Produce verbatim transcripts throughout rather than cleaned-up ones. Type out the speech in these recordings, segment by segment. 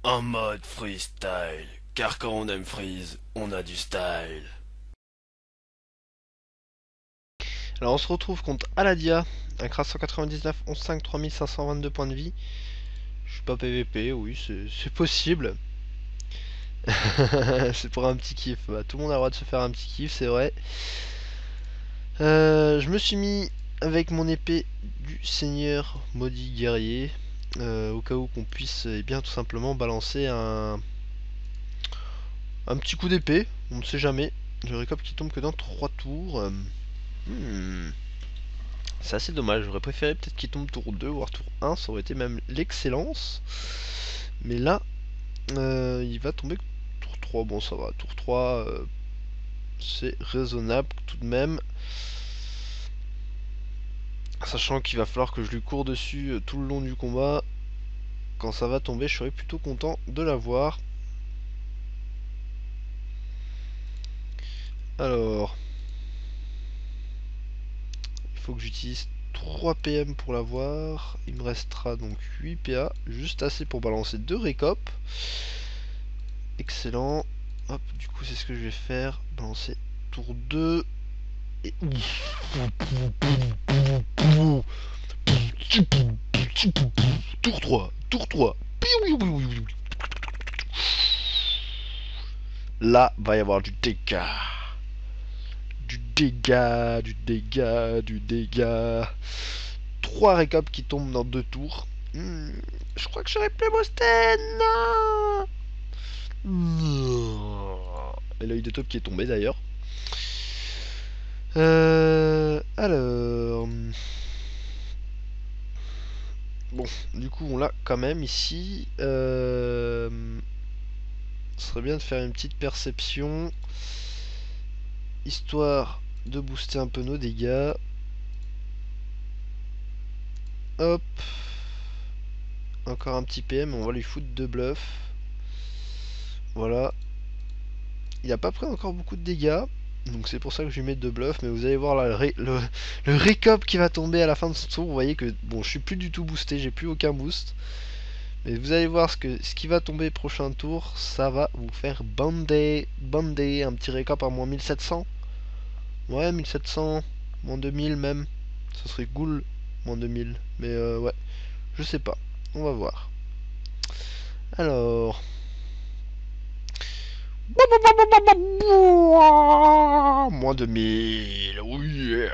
En mode freestyle, car quand on aime freeze, on a du style. Alors on se retrouve contre Aladia, un Kras cent quatre-vingt-dix-neuf, onze cinq, trois mille cinq cent vingt-deux points de vie. Je suis pas P V P, oui, c'est possible. C'est pour un petit kiff. Bah, tout le monde a le droit de se faire un petit kiff, c'est vrai. Euh, je me suis mis avec mon épée du Seigneur Maudit Guerrier, euh, au cas où qu'on puisse eh bien tout simplement balancer un, un petit coup d'épée. On ne sait jamais. Le récop qui tombe que dans trois tours. Euh, hmm. C'est assez dommage, j'aurais préféré peut-être qu'il tombe tour deux, voire tour un, ça aurait été même l'excellence. Mais là, euh, il va tomber tour trois, bon ça va, tour trois, euh, c'est raisonnable tout de même. Sachant qu'il va falloir que je lui cours dessus euh, tout le long du combat. Quand ça va tomber, je serai plutôt content de l'avoir. Alors, il faut que j'utilise trois P M pour l'avoir. Il me restera donc huit P A, juste assez pour balancer deux récop. Excellent. Hop, du coup c'est ce que je vais faire. Balancer tour deux. Et... Tour trois. Tour trois. Là, va y avoir du dégât. Du dégât, du dégât, du dégât. trois récaps qui tombent dans deux tours. Hmm, je crois que j'aurais plus boosté. Non. Et l'œil de top qui est tombé d'ailleurs. Euh, alors... Bon, du coup on l'a quand même ici. Euh... Ce serait bien de faire une petite perception. Histoire de booster un peu nos dégâts. Hop. Encore un petit P M, on va lui foutre deux bluffs. Voilà. Il n'a pas pris encore beaucoup de dégâts. Donc c'est pour ça que je lui mets deux bluffs. Mais vous allez voir là, le, ré, le, le récop qui va tomber à la fin de ce tour. Vous voyez que bon, je suis plus du tout boosté, j'ai plus aucun boost. Mais vous allez voir ce, que, ce qui va tomber prochain tour. Ça va vous faire bander, bander. Un petit récap à moins mille sept cents. Ouais, mille sept cents, moins deux mille même. Ça serait cool, moins deux mille. Mais euh, ouais, je sais pas. On va voir. Alors... Moins deux mille, oui.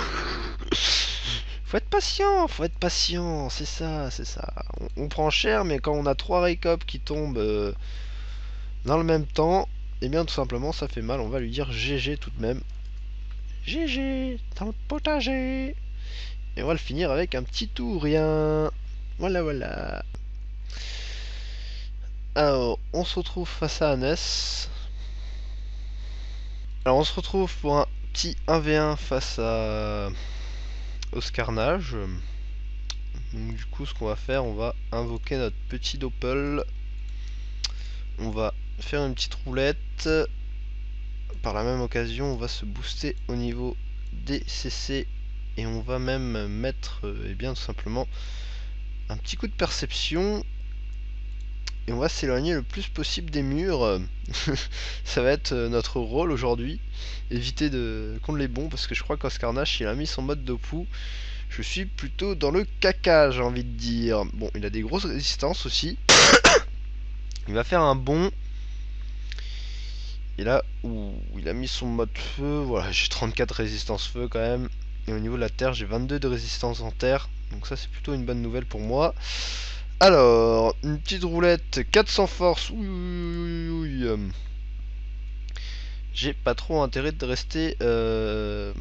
Faut être patient, faut être patient, c'est ça, c'est ça. On, on prend cher, mais quand on a trois récops qui tombent euh, dans le même temps, et eh bien tout simplement ça fait mal. On va lui dire G G tout de même. G G dans le potager. Et on va le finir avec un petit tout rien. Voilà, voilà. Alors, on se retrouve face à Hannes. Alors, on se retrouve pour un petit un v un face à Oscarnage. Donc, du coup, ce qu'on va faire, on va invoquer notre petit Doppel. On va faire une petite roulette. Par la même occasion, on va se booster au niveau des C C. Et on va même mettre, eh bien, tout simplement, un petit coup de perception. Et on va s'éloigner le plus possible des murs. Ça va être notre rôle aujourd'hui. Éviter de contre les bons, parce que je crois qu'Oscarnage, il a mis son mode Dopu. Je suis plutôt dans le caca, j'ai envie de dire. Bon, il a des grosses résistances aussi. Il va faire un bond. Et là où il a mis son mode feu, voilà, j'ai trente-quatre résistance feu quand même. Et au niveau de la terre, j'ai vingt-deux de résistance en terre. Donc ça, c'est plutôt une bonne nouvelle pour moi. Alors, une petite roulette, quatre cents force. Oui, oui, oui, oui. J'ai pas trop intérêt de rester euh,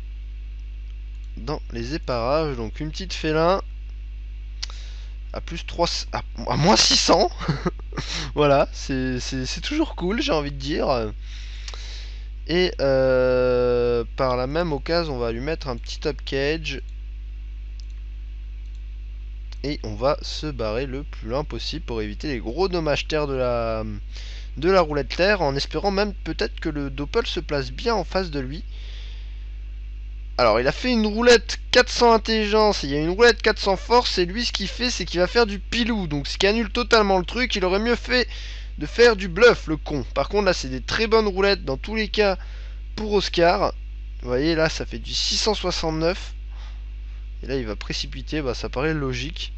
dans les éparages. Donc une petite félin à plus trois, à, à moins six cents. Voilà, c'est toujours cool, j'ai envie de dire. Et euh, par la même occasion, on va lui mettre un petit top cage. Et on va se barrer le plus loin possible pour éviter les gros dommages terre de la, de la roulette terre, en espérant même peut-être que le Doppel se place bien en face de lui. Alors, il a fait une roulette quatre cents intelligence, il y a une roulette quatre cents force, et lui, ce qu'il fait, c'est qu'il va faire du pilou. Donc, ce qui annule totalement le truc, il aurait mieux fait de faire du bluff, le con. Par contre, là, c'est des très bonnes roulettes, dans tous les cas, pour Oscar. Vous voyez, là, ça fait du six cent soixante-neuf. Et là, il va précipiter, bah, ça paraît logique.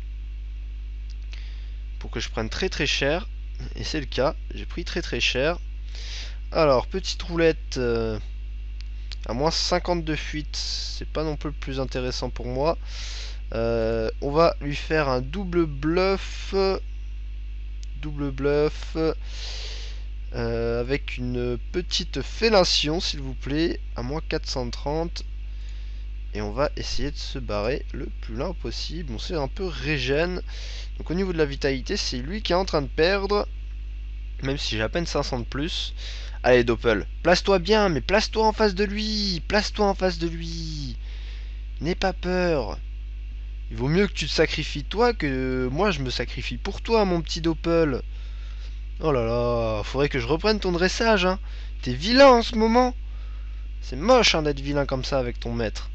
Pour que je prenne très très cher. Et c'est le cas, j'ai pris très très cher. Alors, petite roulette euh, à moins cinquante de fuite, c'est pas non plus le plus intéressant pour moi. Euh, on va lui faire un double bluff. Double bluff. Euh, avec une petite fellation, s'il vous plaît, à moins quatre cent trente. Et on va essayer de se barrer le plus loin possible. On sait un peu régène. Donc, au niveau de la vitalité, c'est lui qui est en train de perdre. Même si j'ai à peine cinq cents de plus. Allez Doppel, place-toi bien, mais place-toi en face de lui. Place-toi en face de lui. N'aie pas peur. Il vaut mieux que tu te sacrifies toi que moi je me sacrifie pour toi, mon petit Doppel. Oh là là, faudrait que je reprenne ton dressage, hein. T'es vilain en ce moment. C'est moche hein, d'être vilain comme ça avec ton maître.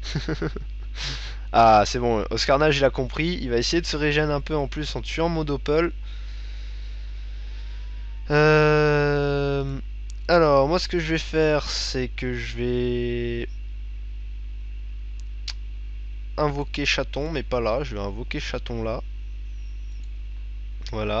Ah c'est bon, Oscarnage il a compris. Il va essayer de se régénérer un peu en plus en tuant mon Doppel. Euh... Alors, moi ce que je vais faire, c'est que je vais invoquer chaton, mais pas là. Je vais invoquer chaton là. Voilà.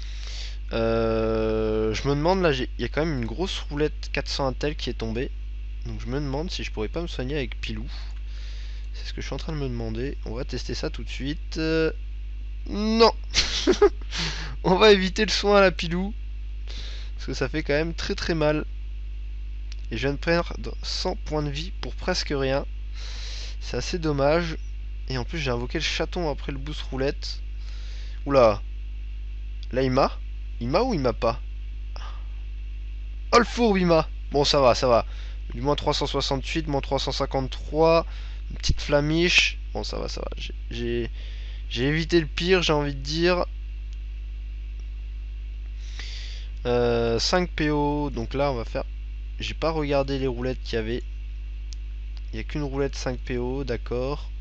Euh... Je me demande, là, il y a quand même une grosse roulette quatre cents intel qui est tombée. Donc je me demande si je pourrais pas me soigner avec Pilou. C'est ce que je suis en train de me demander. On va tester ça tout de suite. Euh... Non. On va éviter le soin à la Pilou. Parce que ça fait quand même très très mal. Et je viens de perdre cent points de vie pour presque rien. C'est assez dommage. Et en plus j'ai invoqué le chaton après le boost roulette. Oula. Là il m'a. Il m'a ou il m'a pas? Oh le fourbe il m'a. Bon ça va, ça va. Du moins trois cent soixante-huit, moins trois cent cinquante-trois. Une petite flamiche. Bon ça va, ça va. J'ai j'ai évité le pire, j'ai envie de dire. Euh, cinq P O, donc là on va faire. J'ai pas regardé les roulettes qu'il y avait. Il n'y a qu'une roulette cinq P O, d'accord.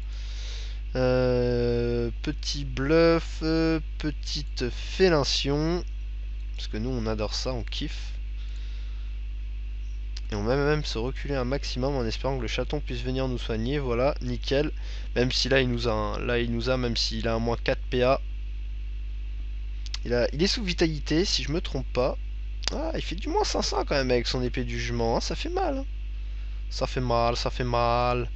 Euh, petit bluff, euh, petite fellation. Parce que nous on adore ça, on kiffe. Et on va même se reculer un maximum en espérant que le chaton puisse venir nous soigner. Voilà, nickel. Même si là il nous a, un, là il nous a, même s'il a un moins quatre P A. Il, a, il est sous vitalité, si je me trompe pas. Ah, il fait du moins cinq cents quand même avec son épée du jugement. Hein. Ça fait mal. Hein. Ça fait mal, ça fait mal.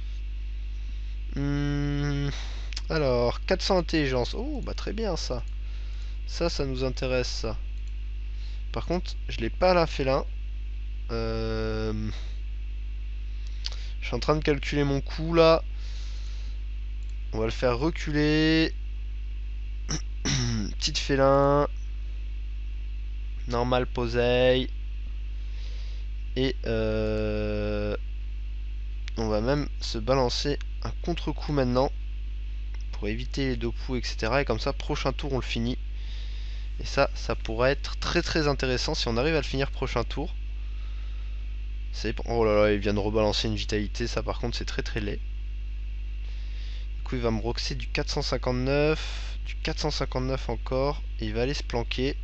Hum, alors, quatre cents intelligence. Oh, bah très bien ça. Ça, ça nous intéresse ça. Par contre, je l'ai pas à la félin. Euh... Je suis en train de calculer mon coup là. On va le faire reculer. Petite félin. Normal poseille. Et euh, on va même se balancer un contre-coup maintenant. Pour éviter les deux coups, et cetera. Et comme ça, prochain tour, on le finit. Et ça, ça pourrait être très très intéressant si on arrive à le finir prochain tour. Oh là là, il vient de rebalancer une vitalité. Ça par contre, c'est très très laid. Du coup, il va me roxer du quatre cent cinquante-neuf. Du quatre cent cinquante-neuf encore. Et il va aller se planquer.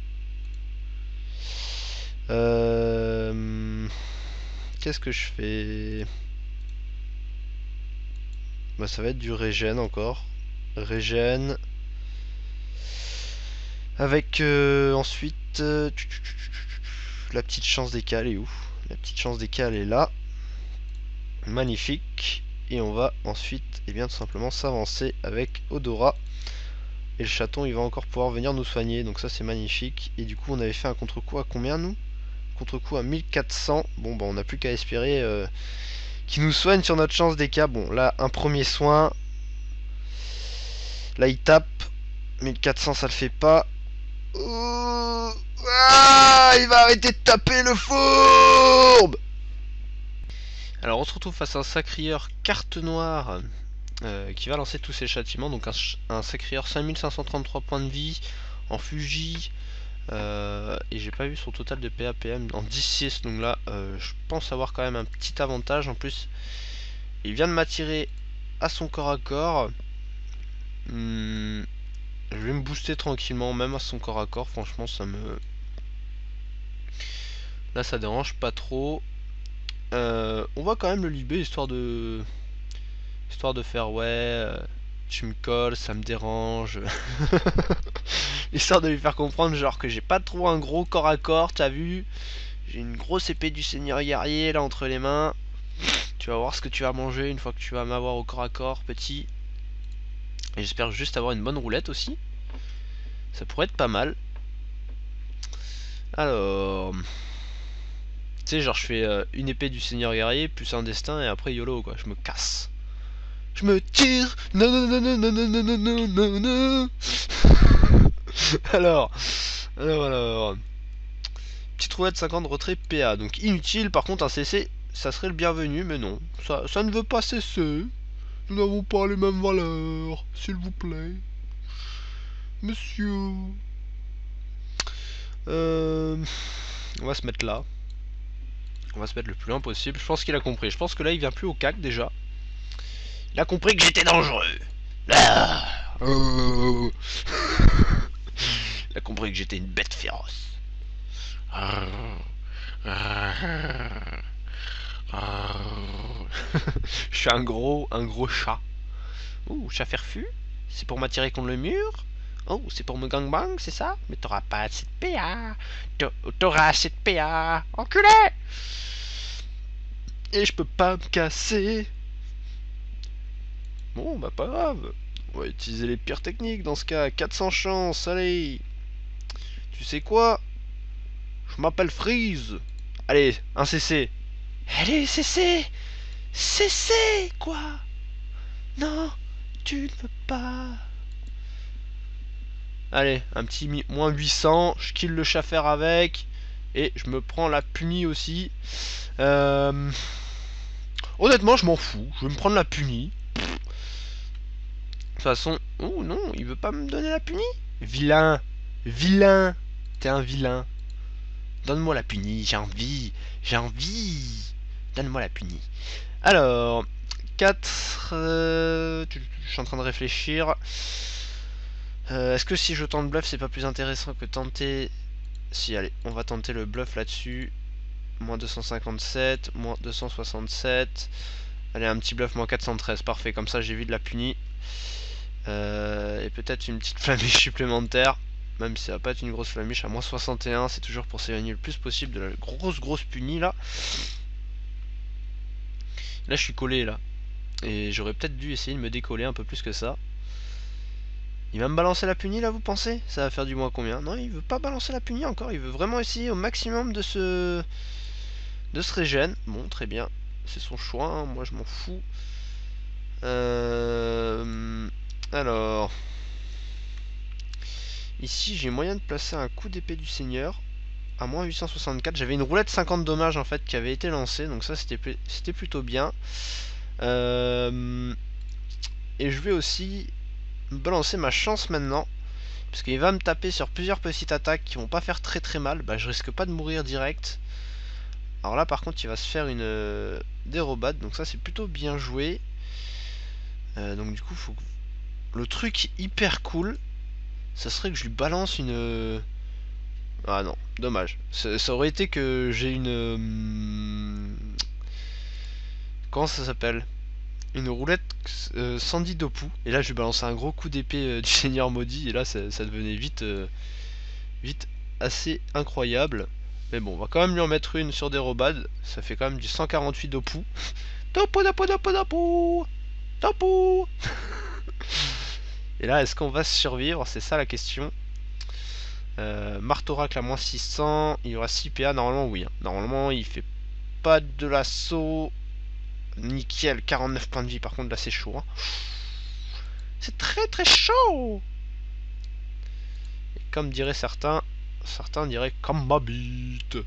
Euh... Qu'est-ce que je fais? Bah ça va être du régène encore. Régène. Avec euh, ensuite euh, la petite chance d'écale est où? La petite chance d'écale est là. Magnifique. Et on va ensuite et eh bien tout simplement s'avancer avec Odora. Et le chaton il va encore pouvoir venir nous soigner. Donc ça c'est magnifique. Et du coup on avait fait un contre-coup à combien nous? Contre-coup à mille quatre cents. Bon bah on n'a plus qu'à espérer euh, qu'il nous soigne sur notre chance des cas. Bon là un premier soin. Là il tape. mille quatre cents ça le fait pas. Oh, ah, il va arrêter de taper le fourbe. Alors on se retrouve face à un sacrieur carte noire euh, qui va lancer tous ses châtiments. Donc un, un sacrieur cinq mille cinq cent trente-trois points de vie en fugie. Euh, et j'ai pas vu son total de P A P M en dix six, donc là euh, je pense avoir quand même un petit avantage. En plus Il vient de m'attirer à son corps à corps. Hmm, je vais me booster tranquillement, même à son corps à corps. Franchement, ça me... Là, ça dérange pas trop. Euh, on va quand même le libérer, histoire de... Histoire de faire, ouais... Euh, tu me colles, ça me dérange. Histoire de lui faire comprendre, genre, que j'ai pas trop un gros corps à corps, t'as vu? J'ai une grosse épée du Seigneur Guerrier, là, entre les mains. Tu vas voir ce que tu vas manger une fois que tu vas m'avoir au corps à corps, petit. Et j'espère juste avoir une bonne roulette aussi. Ça pourrait être pas mal. Alors... Tu sais, genre je fais euh, une épée du Seigneur Guerrier, plus un destin, et après YOLO, quoi. Je me casse. Je me tire. Non, non, non, non, non, non, non, non, non, non. Alors... Alors, alors... Petite roulette cinquante, retrait P A. Donc inutile, par contre un C C, ça serait le bienvenu, mais non. Ça, ça ne veut pas cesser. Nous n'avons pas les mêmes valeurs, s'il vous plaît. Monsieur. Euh, on va se mettre là. On va se mettre le plus loin possible. Je pense qu'il a compris. Je pense que là, il vient plus au cac déjà. Il a compris que j'étais dangereux. Ah oh. Il a compris que j'étais une bête féroce. Ah. Ah. Ah. Je suis un gros, un gros chat. Ouh, chat ferfu. C'est pour m'attirer contre le mur. Oh, c'est pour me gangbang, c'est ça? Mais t'auras pas assez de P A. T'auras assez de P A. Enculé! Et je peux pas me casser. Bon, bah pas grave. On va utiliser les pires techniques dans ce cas. quatre cents chances, allez. Tu sais quoi? Je m'appelle Freeze. Allez, un C C. Allez, C C. C C, quoi? Non, tu ne peux pas. Allez, un petit moins huit cents, je kill le chaffer avec, et je me prends la punie aussi. Euh... Honnêtement, je m'en fous, je vais me prendre la punie. De toute façon... Oh non, il veut pas me donner la punie? Vilain, vilain, t'es un vilain. Donne-moi la punie, j'ai envie, j'ai envie. Donne-moi la punie. Alors, quatre... Euh... Je suis en train de réfléchir. Euh, Est-ce que si je tente bluff, c'est pas plus intéressant que tenter... Si, allez, on va tenter le bluff là-dessus. Moins deux cent cinquante-sept, moins deux cent soixante-sept. Allez, un petit bluff, moins quatre cent treize. Parfait, comme ça j'évite la punie. Euh, et peut-être une petite flamiche supplémentaire. Même si ça va pas être une grosse flamiche, à moins soixante et un, c'est toujours pour s'éloigner le plus possible de la grosse grosse punie là. Là je suis collé là. Et j'aurais peut-être dû essayer de me décoller un peu plus que ça. Il va me balancer la punie là, vous pensez? Ça va faire du moins combien? Non, il veut pas balancer la punie encore, il veut vraiment essayer au maximum de se... de se régène. Bon, très bien, c'est son choix, hein. Moi je m'en fous. Euh... Alors... Ici j'ai moyen de placer un coup d'épée du Seigneur à moins huit cent soixante-quatre. J'avais une roulette cinquante dommages en fait qui avait été lancée, donc ça c'était c'était plutôt bien. Euh... Et je vais aussi balancer ma chance maintenant, parce qu'il va me taper sur plusieurs petites attaques qui vont pas faire très très mal. Bah je risque pas de mourir direct. Alors là par contre il va se faire une euh, dérobade, donc ça c'est plutôt bien joué. Euh, donc du coup faut que... le truc hyper cool, ça serait que je lui balance une... Euh... Ah non, dommage. Ça, ça aurait été que j'ai une... Euh... Comment ça s'appelle? Une roulette euh, Sandy Dopu, et là je lui balance un gros coup d'épée euh, du Seigneur Maudit, et là ça, ça devenait vite euh, vite assez incroyable. Mais bon, on va quand même lui en mettre une sur des robades, ça fait quand même du cent quarante-huit Dopu. Dopu, Dopu, Dopu, Dopu, Dopu. Et là, est-ce qu'on va survivre? C'est ça la question. euh, Marteau-Racle à moins six cents, il y aura six P A, normalement oui, hein. Normalement il fait pas de l'assaut. Nickel, quarante-neuf points de vie, par contre là c'est chaud, hein. C'est très très chaud. Et comme diraient certains, certains diraient comme ma bite.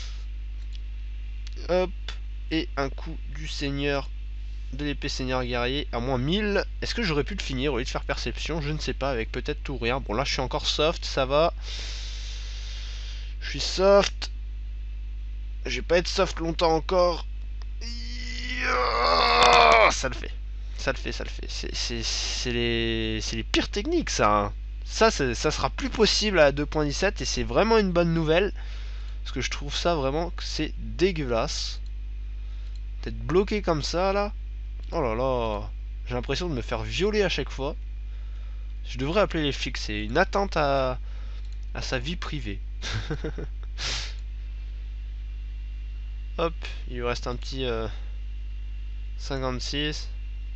Hop, et un coup du Seigneur, de l'épée Seigneur Guerrier à moins mille. Est-ce que j'aurais pu le finir au lieu de faire perception? Je ne sais pas, avec peut-être tout ou rien. Bon là je suis encore soft, ça va. Je suis soft. Je vais pas être soft longtemps encore. Yeah, ça le fait. Ça le fait, ça le fait. C'est les, les pires techniques, ça. Hein. Ça, ça sera plus possible à deux point dix-sept et c'est vraiment une bonne nouvelle. Parce que je trouve ça vraiment que c'est dégueulasse. D'être bloqué comme ça, là. Oh là là. J'ai l'impression de me faire violer à chaque fois. Je devrais appeler les flics. C'est une atteinte à, à sa vie privée. Hop, il lui reste un petit euh, cinquante-six.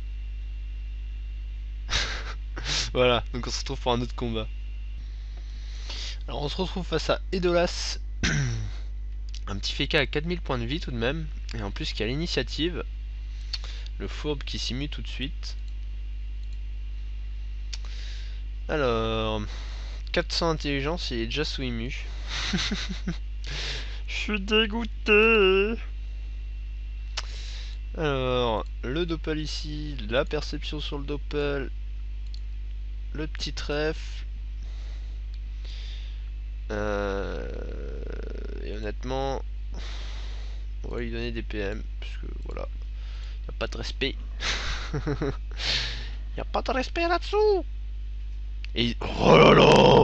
Voilà, donc on se retrouve pour un autre combat. Alors on se retrouve face à Edolas. Un petit F K à quatre mille points de vie tout de même. Et en plus qui a l'initiative. Le fourbe qui s'y mue tout de suite. Alors... quatre cents intelligence, il est déjà sous immu. Je suis dégoûté. Alors, le doppel ici, la perception sur le doppel, le petit trèfle. Euh, et honnêtement, on va lui donner des P M, parce que voilà, il n'y a pas de respect. Il n'y a pas de respect là-dessous. Et oh là là.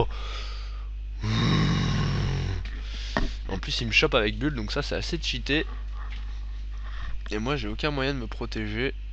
En plus il me chope avec bulle, donc ça c'est assez cheaté. Et moi j'ai aucun moyen de me protéger.